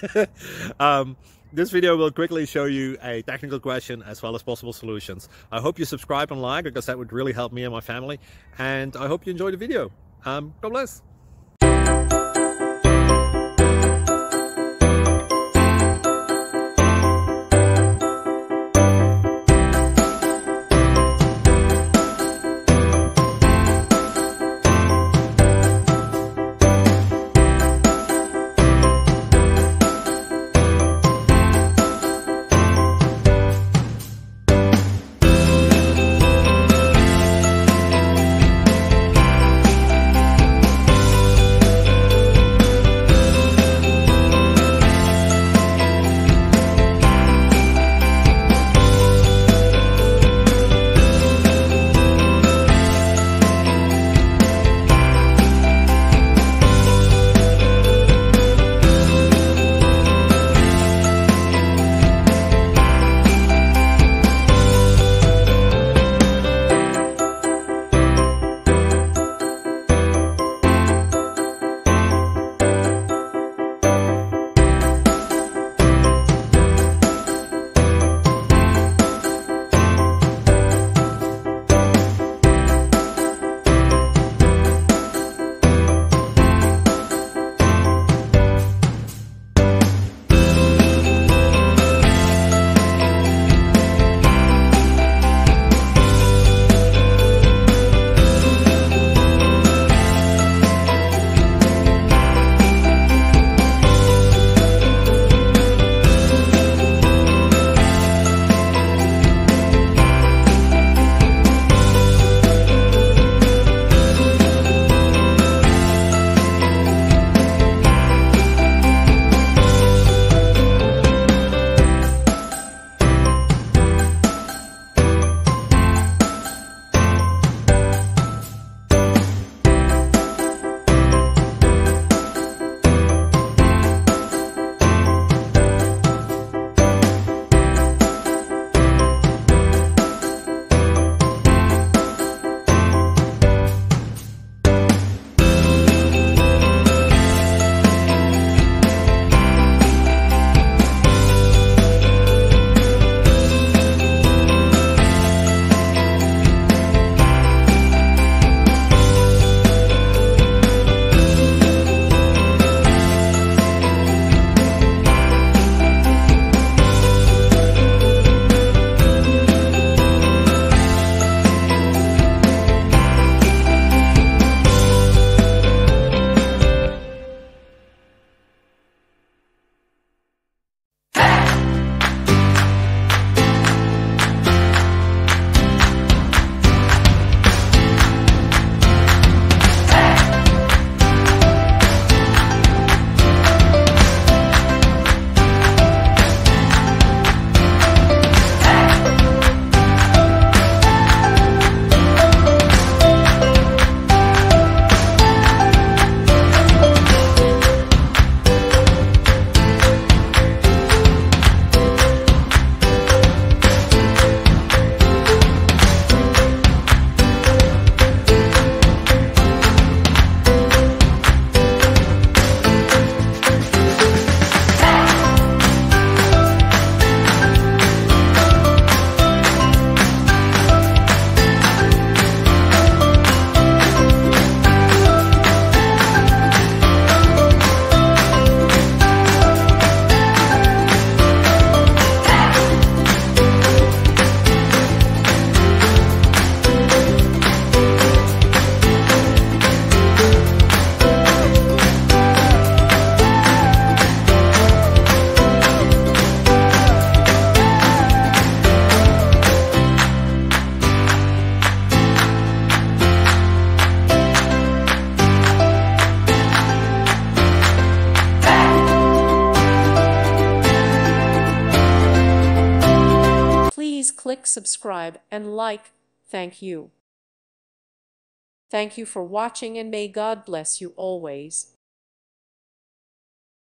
This video will quickly show you a technical question as well as possible solutions. I hope you subscribe and like, because that would really help me and my family. And I hope you enjoy the video. God bless. click subscribe and like. Thank you. Thank you for watching, and may God bless you always.